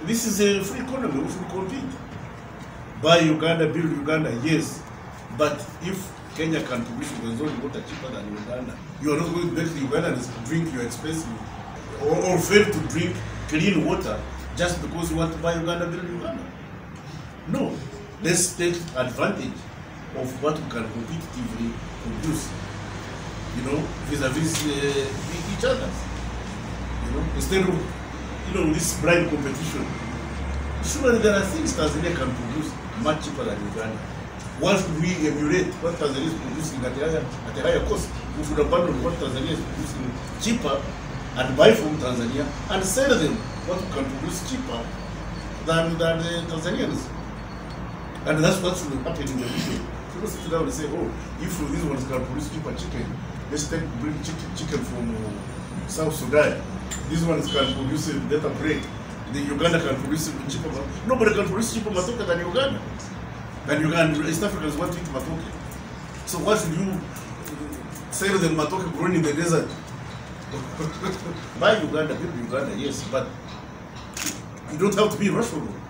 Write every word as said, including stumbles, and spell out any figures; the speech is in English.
This is a free economy, we should compete. Buy Uganda, build Uganda, yes. But if Kenya can produce its own water cheaper than Uganda, you are not going to let the Ugandans drink your expensive or, or fail to drink clean water just because you want to buy Uganda, build Uganda. No, let's take advantage of what we can competitively produce, you know, vis-a-vis uh, each other. You know, instead of, you know, this blind competition. Surely there are things Tanzania can produce much cheaper than Uganda. Why should we emulate what Tanzania is producing at a higher, at a higher cost? We should abandon what Tanzania is producing cheaper and buy from Tanzania and sell them what we can produce cheaper than, than the Tanzanians. And that's what should happen in the region. People sit down and say, oh, if these ones can produce cheaper chicken, let's take bring chicken, chicken from uh, South Sudan. These ones can produce a better bread. The Uganda can produce cheaper. Nobody can produce cheaper matoke than Uganda. And Uganda, East Africans want to eat matoke. So why should you sell the matoke grown in the desert? Buy Uganda, build Uganda, yes, but you don't have to be rational.